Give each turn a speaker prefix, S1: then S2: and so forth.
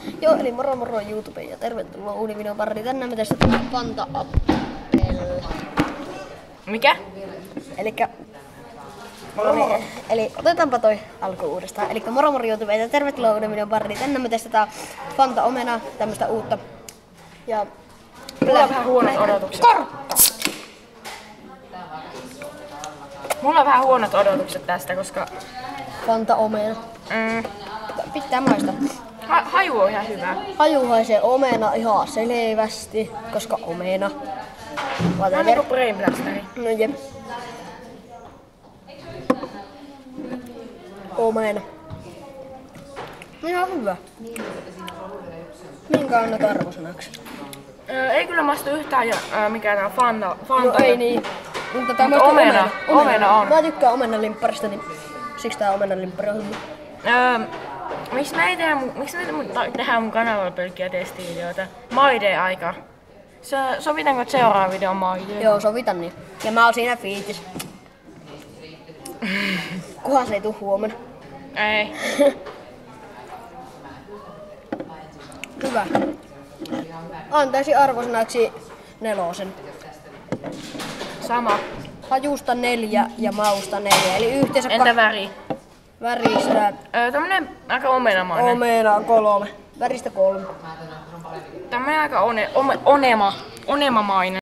S1: Joo, eli moro moro YouTube ja tervetuloa uuden videon pariin. Tänään me testataan Fanta Apple.
S2: Mikä?
S1: Eli otetaanpa toi alku uudestaan. Eli moro moro YouTube ja tervetuloa uuden videon pariin. Tänään me testataan Fanta Omena, tämmöstä uutta. Ja
S2: Mulla on vähän huonot odotukset. Mulla on vähän huonot odotukset tästä, koska
S1: Fanta Omena. Pitää maistaa.
S2: Haju on ihan hyvä.
S1: Haju haisee omena ihan selvästi, koska omena.
S2: On niinku brainblasteri.
S1: No jep. Omena. Ihan hyvä. Minkä annat arvosanaksi?
S2: Ei kyllä maistu yhtään mikä tää Fanta.
S1: No ei niin. Mutta tää
S2: Mutta omena on.
S1: Mä tykkään omenanlimpparista, niin siksi tää omenanlimppari on hyvä.
S2: Miksi me tehdään mun kanavalla pelkkiä testivideoita? Maide aika. Sovitaanko seuraava video Maide?
S1: Joo, sovitan niin. Ja mä oon siinä fiitis. Kuhan se ei tuu huomenna.
S2: Ei.
S1: Hyvä. Antaisin arvosanaksi 4.
S2: Sama.
S1: Hajusta 4 ja mausta 4. Eli yhteensä
S2: Entä väri?
S1: väristä
S2: Tämmönen aika omenamainen.
S1: omena 3. Väristä 3.
S2: Tämmönen aika onemamainen.